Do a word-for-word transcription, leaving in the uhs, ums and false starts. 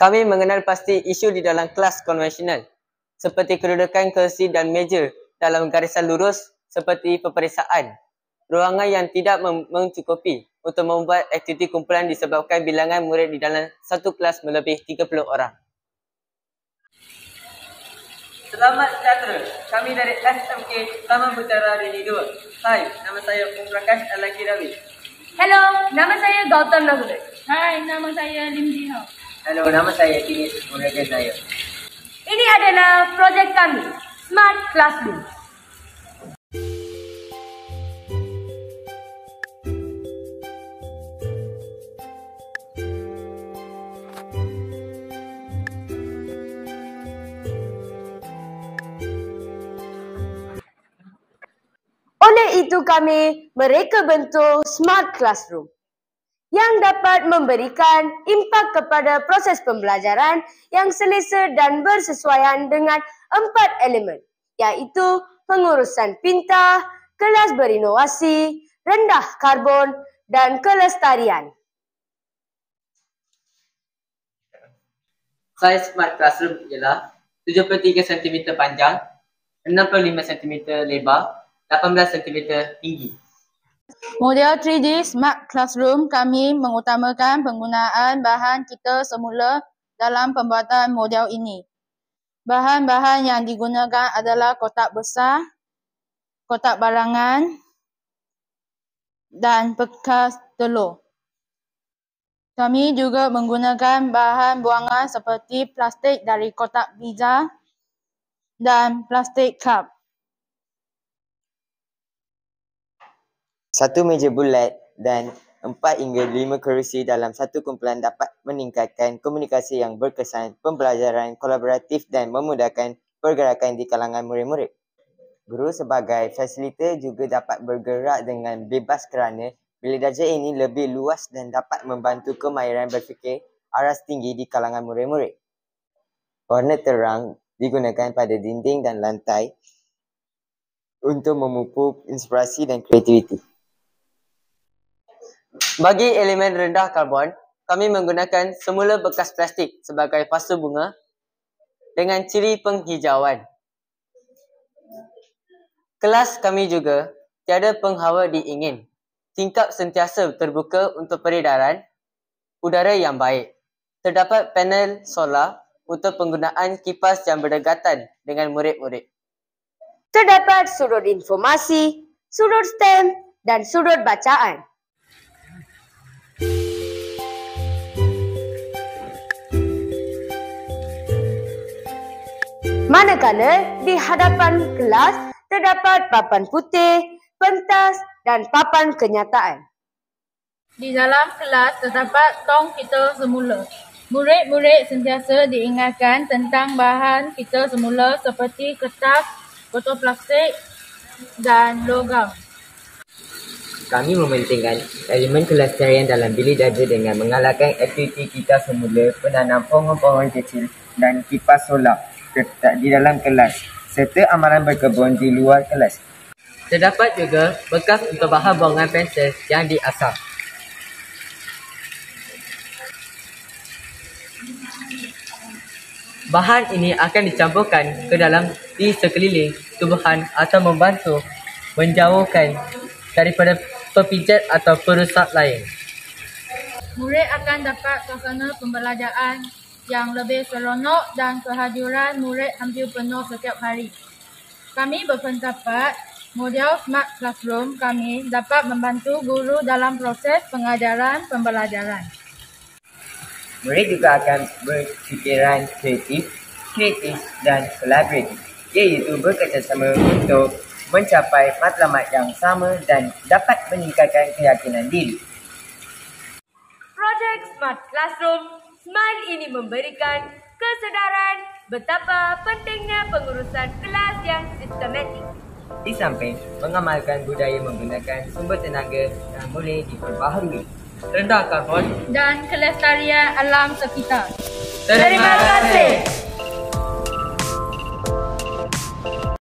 Kami mengenal pasti isu di dalam kelas konvensional, seperti kedudukan kerusi dan meja dalam garisan lurus seperti peperiksaan, ruangan yang tidak mencukupi untuk membuat aktiviti kumpulan disebabkan bilangan murid di dalam satu kelas melebihi tiga puluh orang. Selamat sejahtera. Kami dari S M K Taman Putera Rini dua. Hai, nama saya Om Prakash Alaki Ravi. Hello, nama saya Gautam Nagule. Hai, nama saya Lim Ji Hao. Halo, nama saya Dinis Muragan Naya. Ini adalah projek kami, Smart Classroom. Oleh itu kami mereka bentuk Smart Classroom yang dapat memberikan impak kepada proses pembelajaran yang selesa dan bersesuaian dengan empat elemen, iaitu pengurusan pintar, kelas berinovasi, rendah karbon dan kelestarian. Saiz Smart Classroom ialah tujuh puluh tiga sentimeter panjang, enam puluh lima sentimeter lebar, lapan belas sentimeter tinggi. Model tiga D Smart Classroom kami mengutamakan penggunaan bahan kita semula dalam pembuatan model ini. Bahan-bahan yang digunakan adalah kotak besar, kotak barangan dan bekas telur. Kami juga menggunakan bahan buangan seperti plastik dari kotak pizza dan plastik cup. Satu meja bulat dan empat hingga lima kerusi dalam satu kumpulan dapat meningkatkan komunikasi yang berkesan, pembelajaran kolaboratif dan memudahkan pergerakan di kalangan murid-murid. Guru sebagai fasilitator juga dapat bergerak dengan bebas kerana bilik darjah ini lebih luas dan dapat membantu kemahiran berfikir aras tinggi di kalangan murid-murid. Warna terang digunakan pada dinding dan lantai untuk memupuk inspirasi dan kreativiti. Bagi elemen rendah karbon, kami menggunakan semula bekas plastik sebagai pasu bunga dengan ciri penghijauan. Kelas kami juga tiada penghawa diingin. Tingkap sentiasa terbuka untuk peredaran udara yang baik. Terdapat panel solar untuk penggunaan kipas yang berdekatan dengan murid-murid. Terdapat sudut informasi, sudut STEM dan sudut bacaan. Manakala di hadapan kelas terdapat papan putih, pentas dan papan kenyataan. Di dalam kelas terdapat tong kita semula. Murid-murid sentiasa diingatkan tentang bahan kita semula seperti kertas, botol plastik dan logam. Kami mementingkan elemen kelestarian dalam bilik darjah dengan mengalahkan aktiviti kita semula, penanam pohon-pohon kecil dan kipas solar di dalam kelas serta amalan berkebun di luar kelas. Terdapat juga bekas untuk bahan buangan pensel yang diasah. Bahan ini akan dicampurkan ke dalam di sekeliling tubuhan atau membantu menjauhkan daripada pepijat atau perusak lain. Murid akan dapat suasana pembelajaran yang lebih seronok dan kehadiran murid hampir penuh setiap hari. Kami berpendapat model Smart Classroom kami dapat membantu guru dalam proses pengajaran pembelajaran. Murid juga akan berfikiran kreatif, kreatif dan kolaboratif, iaitu bekerjasama untuk mencapai matlamat yang sama dan dapat meningkatkan keyakinan diri. Projek Smart Classroom Smile ini memberikan kesedaran betapa pentingnya pengurusan kelas yang sistematik. Di samping mengamalkan budaya menggunakan sumber tenaga yang boleh diperbaharui, rendah karbon dan kelestarian alam sekitar. Terima kasih.